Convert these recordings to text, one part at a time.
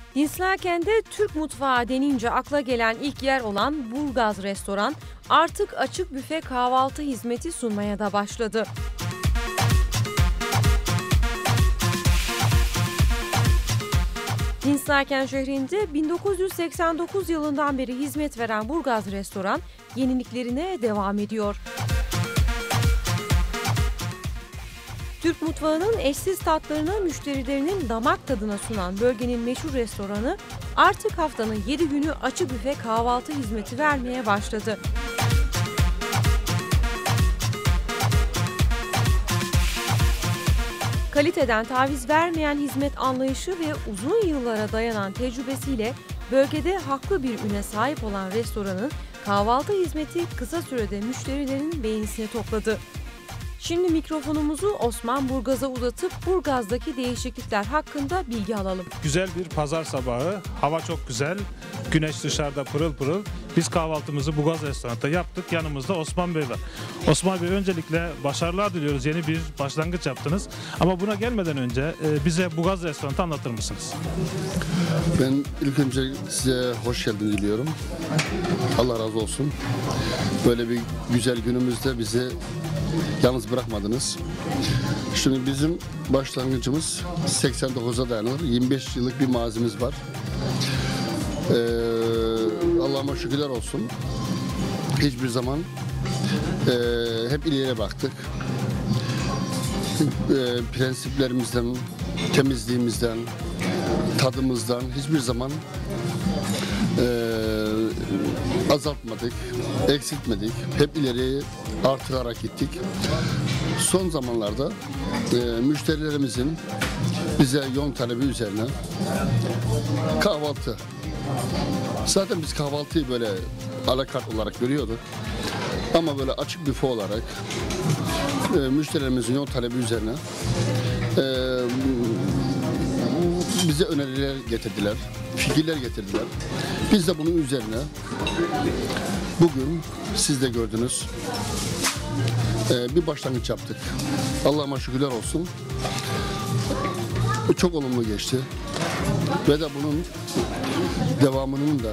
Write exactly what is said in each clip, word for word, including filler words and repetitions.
Dinslaken'de Türk mutfağı denince akla gelen ilk yer olan Burgaz Restoran artık açık büfe kahvaltı hizmeti sunmaya da başladı. Dinslaken şehrinde bin dokuz yüz seksen dokuz yılından beri hizmet veren Burgaz Restoran yeniliklerine devam ediyor. Türk mutfağının eşsiz tatlarını müşterilerinin damak tadına sunan bölgenin meşhur restoranı artık haftanın yedi günü açık büfe kahvaltı hizmeti vermeye başladı. Kaliteden taviz vermeyen hizmet anlayışı ve uzun yıllara dayanan tecrübesiyle bölgede haklı bir üne sahip olan restoranın kahvaltı hizmeti kısa sürede müşterilerin beğenisini topladı. Şimdi mikrofonumuzu Osman Burgaz'a uzatıp Burgaz'daki değişiklikler hakkında bilgi alalım. Güzel bir pazar sabahı, hava çok güzel, güneş dışarıda pırıl pırıl. Biz kahvaltımızı Burgaz Restoran'ta yaptık, yanımızda Osman Bey var. Osman Bey, öncelikle başarılar diliyoruz, yeni bir başlangıç yaptınız. Ama buna gelmeden önce e, bize Burgaz Restoran'ı anlatır mısınız? Ben ilk önce size hoş geldin diliyorum. Allah razı olsun. Böyle bir güzel günümüzde bizi yalnız bırakmadınız. Şimdi bizim başlangıcımız seksen dokuza dayanır. yirmi beş yıllık bir mazimiz var. Ee, Allah'ıma şükürler olsun. Hiçbir zaman e, hep ileriye baktık. E, prensiplerimizden, temizliğimizden, tadımızdan hiçbir zaman e, azaltmadık, eksiltmedik. Hep ileriye artırarak gittik. Son zamanlarda e, müşterilerimizin bize yoğun talebi üzerine kahvaltı. Zaten biz kahvaltıyı böyle alakart olarak görüyorduk. Ama böyle açık büfe olarak e, müşterilerimizin yoğun talebi üzerine e, bize öneriler getirdiler, fikirler getirdiler. Biz de bunun üzerine bugün siz de gördünüz e, bir başlangıç yaptık. Allah'ıma şükürler olsun. Çok olumlu geçti. Ve de bunun devamının da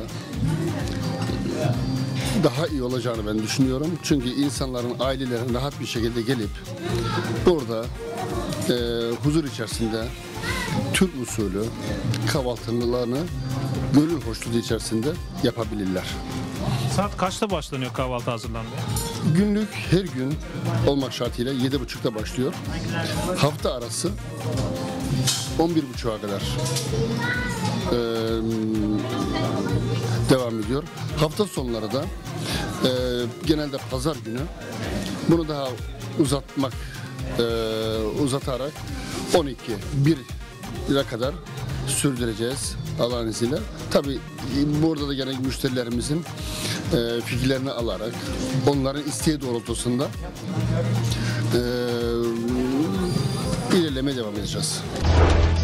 daha iyi olacağını ben düşünüyorum. Çünkü insanların, ailelerin rahat bir şekilde gelip burada e, huzur içerisinde Türk usulü kahvaltılarını gönül hoşluğu içerisinde yapabilirler. Saat kaçta başlanıyor kahvaltı hazırlanmaya? Günlük her gün olmak şartıyla yedi buçukta başlıyor. Hafta arası on bir buçuğa kadar e, devam ediyor. Hafta sonları da e, genelde pazar günü bunu daha uzatmak e, uzatarak on iki bire kadar sürdüreceğiz Allah'ın izniyle. Tabii burada da gene müşterilerimizin e, fikirlerini alarak onların isteği doğrultusunda e, ilerlemeye devam edeceğiz.